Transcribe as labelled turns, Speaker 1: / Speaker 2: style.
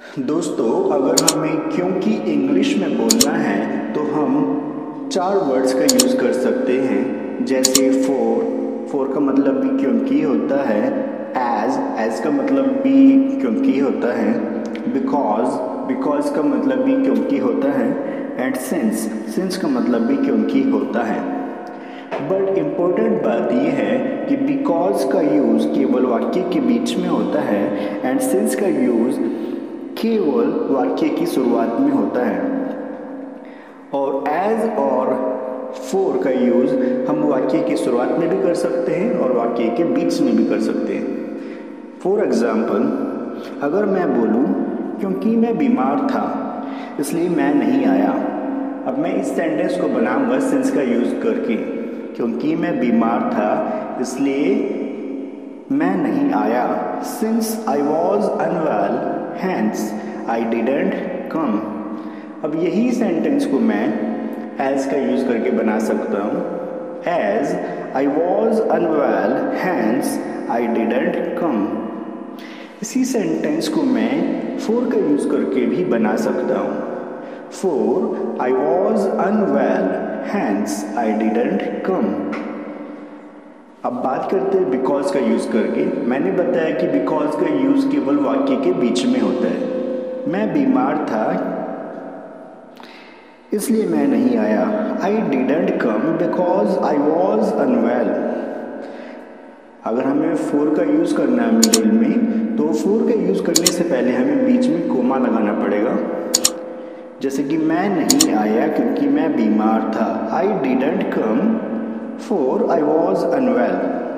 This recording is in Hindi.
Speaker 1: दोस्तों, अगर हमें क्योंकि इंग्लिश में बोलना है तो हम चार वर्ड्स का यूज़ कर सकते हैं। जैसे फोर का मतलब भी क्योंकि होता है। एज का मतलब भी क्योंकि होता है। बिकॉज का मतलब भी क्योंकि होता है। एंड सिंस का मतलब भी क्योंकि होता है। बट इम्पोर्टेंट बात यह है कि बिकॉज का यूज़ केवल वाक्य के बीच में होता है एंड सिंस का यूज़ केवल वाक्य की शुरुआत में होता है। और एज और फोर का यूज़ हम वाक्य की शुरुआत में भी कर सकते हैं और वाक्य के बीच में भी कर सकते हैं। फॉर एग्ज़ाम्पल, अगर मैं बोलूँ क्योंकि मैं बीमार था इसलिए मैं नहीं आया। अब मैं इस सेंटेंस को बनाऊंगा सिंस का यूज़ करके। क्योंकि मैं बीमार था इसलिए मैं नहीं आया। Since I was unwell hence I didn't come. अब यही सेंटेंस को मैं एज का यूज़ करके बना सकता हूँ। As I was unwell hence I didn't come. इसी सेंटेंस को मैं फोर का यूज़ करके भी बना सकता हूँ। For I was unwell hence I didn't come. अब बात करते हैं बिकॉज का यूज़ करके। मैंने बताया कि बिकॉज का यूज़ केवल वाक्य के बीच में होता है। मैं बीमार था इसलिए मैं नहीं आया। I didn't come because I was unwell. अगर हमें फोर का यूज़ करना है मिडिल में, तो फोर का यूज़ करने से पहले हमें बीच में कोमा लगाना पड़ेगा। जैसे कि मैं नहीं आया क्योंकि मैं बीमार था। I didn't come for I was unwell.